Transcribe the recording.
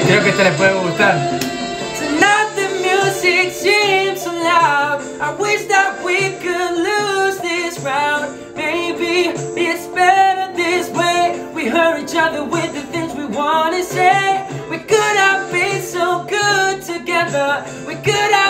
Creo que esta les puede gustar. Tonight the music seems so loud. I wish that we could lose this round. Maybe it's better this way. We hurt each other with the things we want to say. We could have been so good together. We could have